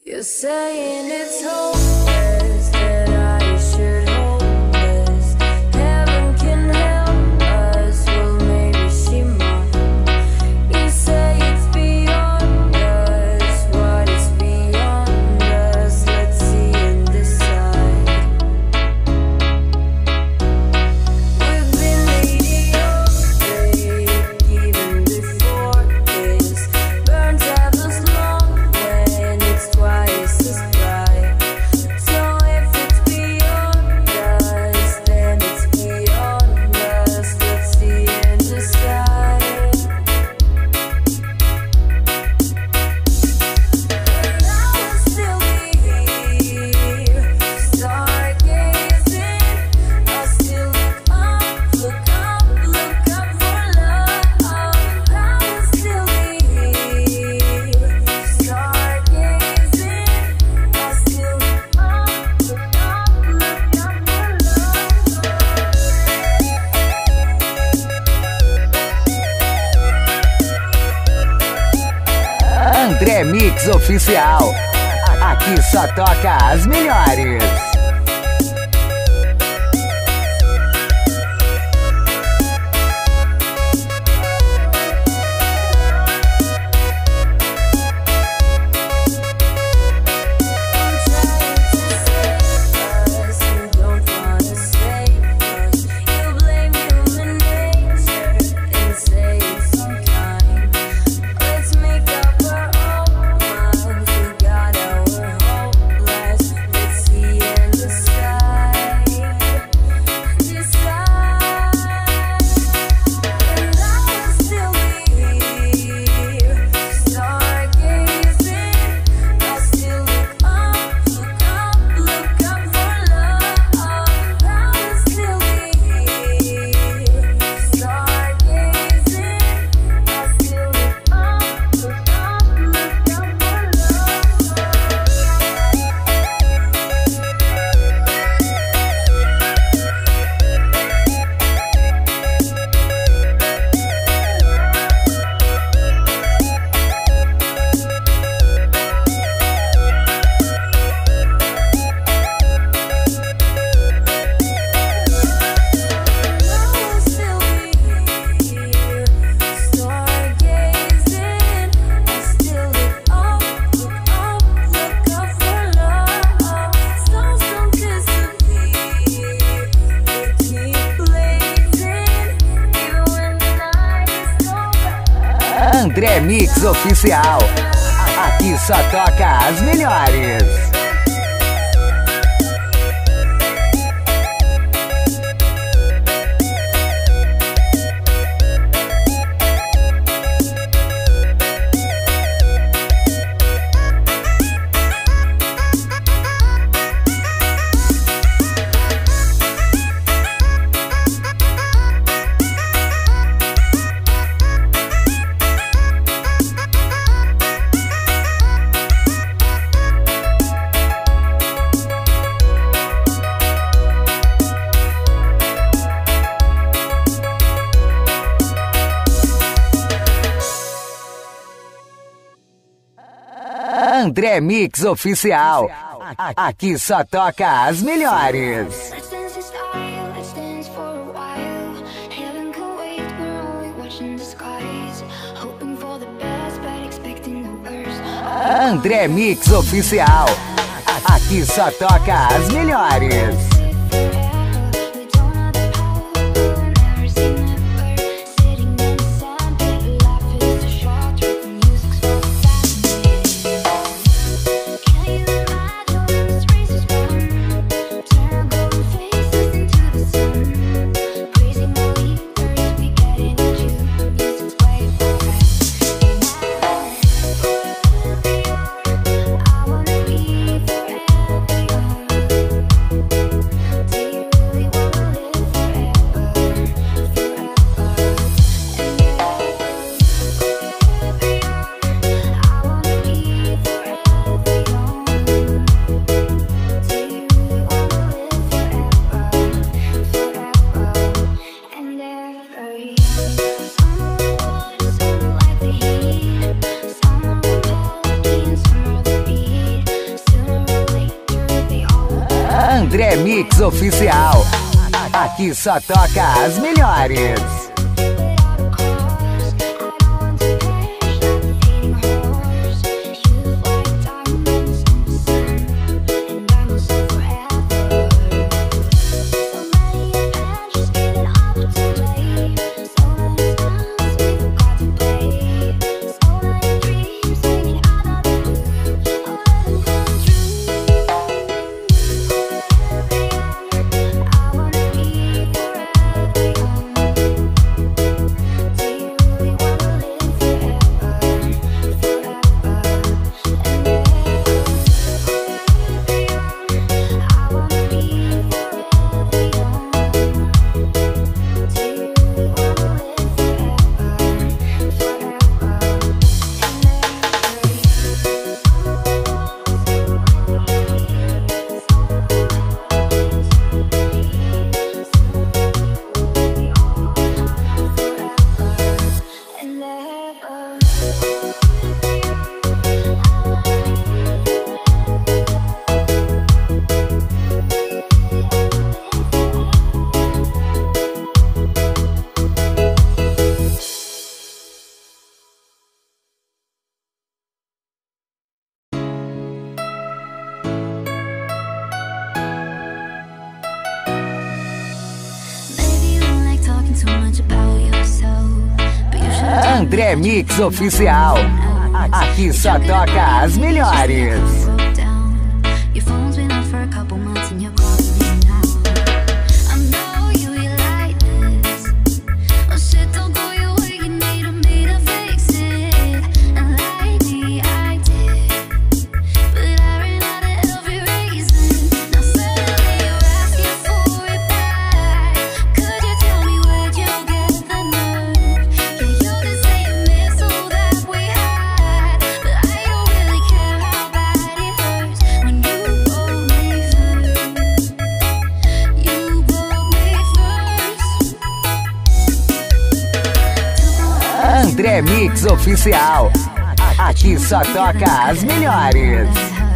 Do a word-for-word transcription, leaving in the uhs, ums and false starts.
You're saying it's hopeless, that I should hold this. Heaven can help us, well maybe she might. You say it's beyond us, what is beyond us? Let's see and decide. We've been mediocre, even before this. Burns have us long when it's twice as bright. So if it's beyond us, then it's beyond us. Let's see and decide. And I will still be here, stargazing. I'll still look up, look up, look up for love. I will still be here, stargazing. I'll still look up, look up, look up for love. André Mix Oficial. Aqui só toca as melhores. I'm trying to save us, you don't wanna save us. You blame human nature and say it's unkind. Let's make up our own minds, we got our hopeless. Let's see and decide, decide. And I will still be here, stargazing. I'll still look up, look up, look up for love. I will still be here, stargazing. I'll still look up, look up, look up for André Mix Oficial. Aqui só toca as melhores. André Mix Oficial. Aqui só toca as melhores. It stands in style, it stands for a while. Heaven can wait, we're only watching the skies. Hoping for the best, but expecting the worst. André Mix Oficial. Aqui só toca as melhores. We don't have the power, we'll never say never. Sitting in the sand, but life is too short. The music's for the fascinating. Can you imagine this race is won? Turn golden faces into the sun. Praising the leaders, we get into June. Music's way forever. Wherever we are, I wanna be forever young. André Mix Oficial. Aqui só toca as melhores. André Mix Oficial. Aqui só toca as melhores. André Mix Oficial. Aqui só toca as melhores.